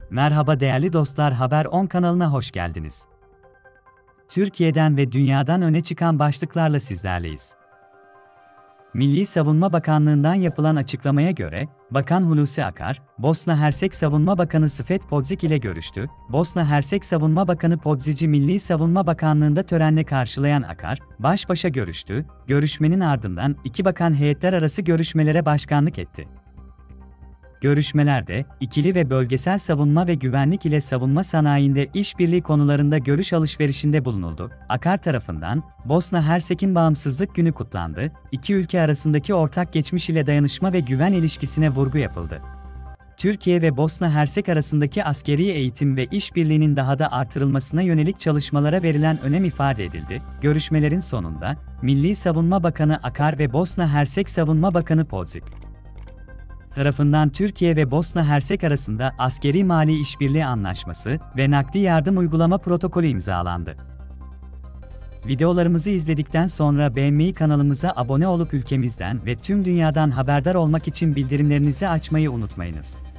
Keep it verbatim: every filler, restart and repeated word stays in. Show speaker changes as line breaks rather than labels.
Merhaba değerli dostlar, Haber on kanalına hoş geldiniz. Türkiye'den ve dünyadan öne çıkan başlıklarla sizlerleyiz. Milli Savunma Bakanlığı'ndan yapılan açıklamaya göre, Bakan Hulusi Akar, Bosna Hersek Savunma Bakanı Svet Podzik ile görüştü. Bosna Hersek Savunma Bakanı Podzic'i Milli Savunma Bakanlığı'nda törenle karşılayan Akar, baş başa görüştü. Görüşmenin ardından iki bakan heyetler arası görüşmelere başkanlık etti. Görüşmelerde, ikili ve bölgesel savunma ve güvenlik ile savunma sanayinde işbirliği konularında görüş alışverişinde bulunuldu. Akar tarafından, Bosna Hersek'in bağımsızlık günü kutlandı, iki ülke arasındaki ortak geçmiş ile dayanışma ve güven ilişkisine vurgu yapıldı. Türkiye ve Bosna Hersek arasındaki askeri eğitim ve işbirliğinin daha da artırılmasına yönelik çalışmalara verilen önem ifade edildi. Görüşmelerin sonunda, Milli Savunma Bakanı Akar ve Bosna Hersek Savunma Bakanı Podzik tarafından Türkiye ve Bosna Hersek arasında askeri mali işbirliği anlaşması ve nakdi yardım uygulama protokolü imzalandı. Videolarımızı izledikten sonra beğenmeyi, kanalımıza abone olup ülkemizden ve tüm dünyadan haberdar olmak için bildirimlerinizi açmayı unutmayınız.